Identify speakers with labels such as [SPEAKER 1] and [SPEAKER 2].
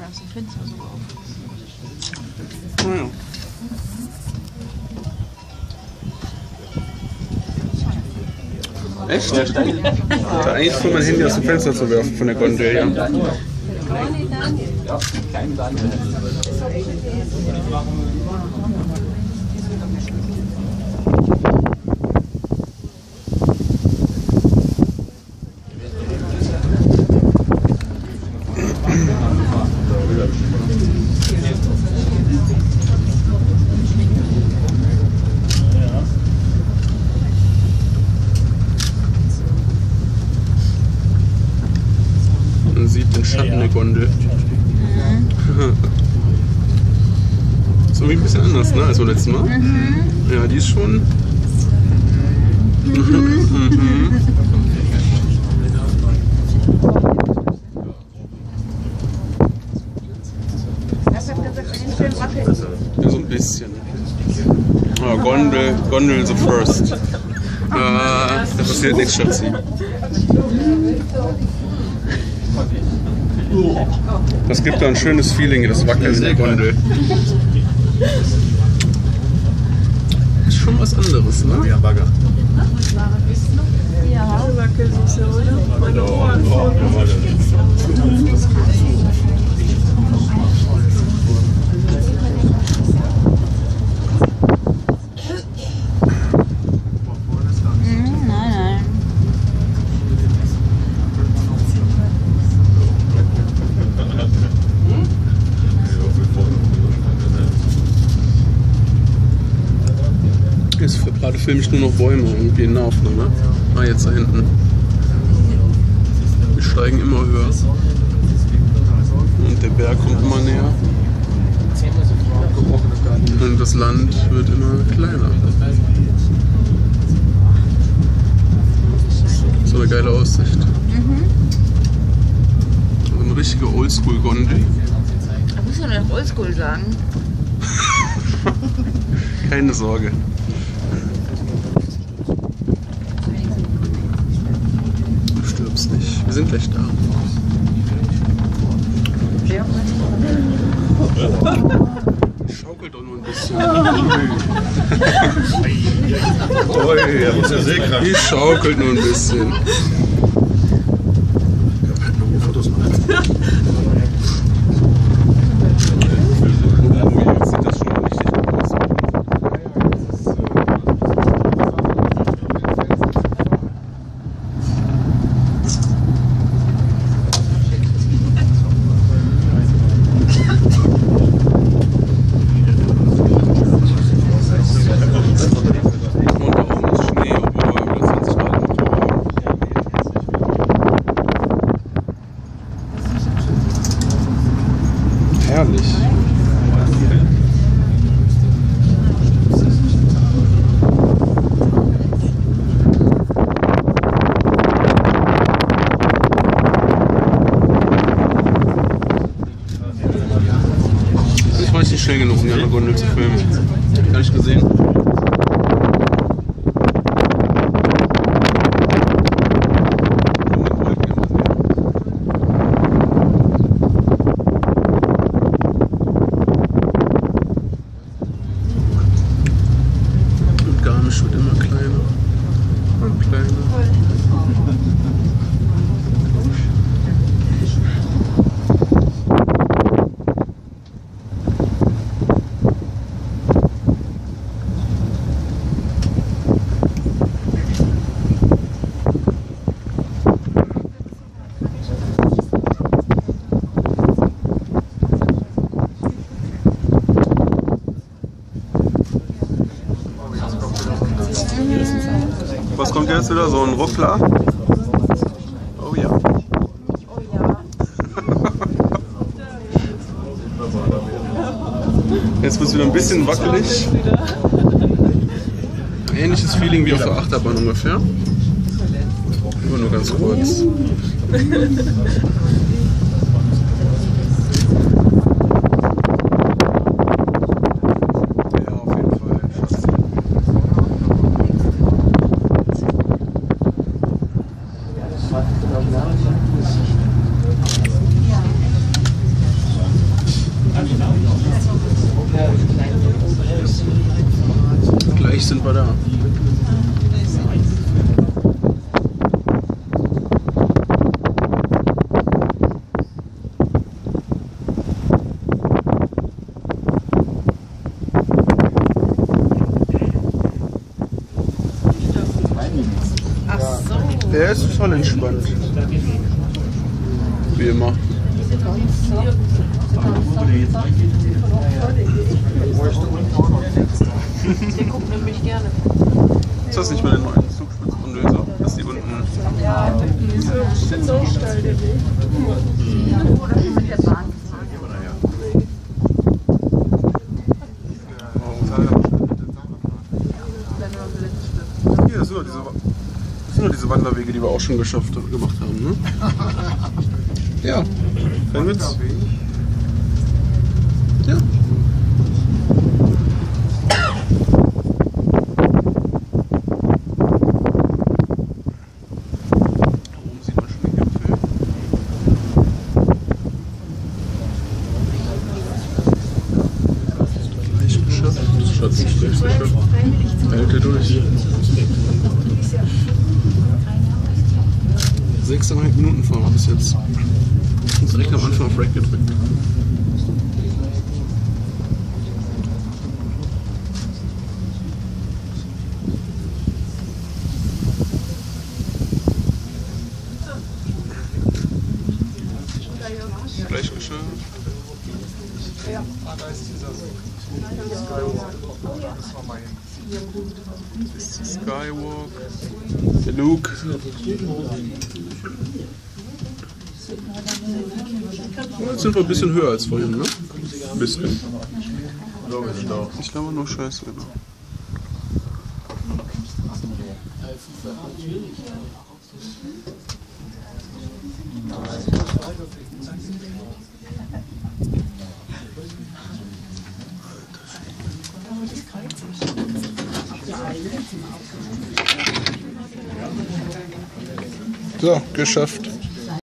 [SPEAKER 1] aus dem Fenster so auf.
[SPEAKER 2] Naja. Echt? Ich hatte eigentlich vor, mein Handy aus dem Fenster zu werfen von der Gondel, ja. Man sieht den Schatten der Gondel. Ist irgendwie ein bisschen anders, ne, als beim letzten Mal. Ja, die ist schon. Ja, so ein bisschen. Ja, Gondel the first. Da passiert nichts, Schatzi. Das gibt da ein schönes Feeling, das Wackeln in der Gondel. Ist schon was anderes, ne?
[SPEAKER 3] Ja, Bagger.
[SPEAKER 1] Ja,
[SPEAKER 4] Wackelsichse, oder? Meine Ohren.
[SPEAKER 1] nein.
[SPEAKER 2] Jetzt gerade filme ich nur noch Bäume irgendwie in der Aufnahme. Ah, jetzt da hinten. Wir steigen immer höher. Und der Berg kommt immer näher. Und das Land wird immer kleiner. So eine geile Aussicht. So eine richtige Oldschool-Gondel.
[SPEAKER 1] Da muss man doch Oldschool sagen.
[SPEAKER 2] Keine Sorge. Du stirbst nicht. Wir sind gleich da. Schaukelt doch nur ein bisschen.
[SPEAKER 3] Ui, er muss ja seekrank.
[SPEAKER 2] Die schaukelt nur ein bisschen. Fotos machen. Jetzt sieht das schon richtig gut aus. Und da oben ist Schnee, obwohl wir über 20 Grad haben. Herrlich. Ich war nicht schnell genug, um die andere Gondel zu filmen. Gar nicht gesehen. Und Garmisch wird immer kleiner. Und kleiner. Was kommt jetzt wieder? So ein Ruckler? Oh ja. Jetzt wird es wieder ein bisschen wackelig. Ähnliches Feeling wie auf der Achterbahn ungefähr. Aber nur ganz kurz. Ja, auf jeden Fall. Gleich sind wir da.
[SPEAKER 1] Ach so.
[SPEAKER 2] Der ist voll entspannt. Wie immer.
[SPEAKER 4] Der guckt nämlich gerne.
[SPEAKER 2] Ist das nicht mal der neue Zugspitzbundel? Dass die unten.
[SPEAKER 4] Ja, so steil der Weg.
[SPEAKER 1] Oder mit der Bahn gefahren.
[SPEAKER 2] Hier, so, das sind nur diese Wanderwege, die wir auch schon gemacht haben, ne? Ja, kein Witz. Ja. Oben sieht man schon den Gipfel. Gleich geschafft. Schatz, gleich geschafft. Hält er durch. 6,5 Minuten fahren wir bis jetzt. Und direkt am Anfang auf Rack gedrückt. Gleich geschafft. Das ist die Skywalk. Der Luke. Jetzt sind wir ein bisschen höher als vorhin, ne? Ein bisschen. Ich glaube nur Scheiße, genau. So, geschafft.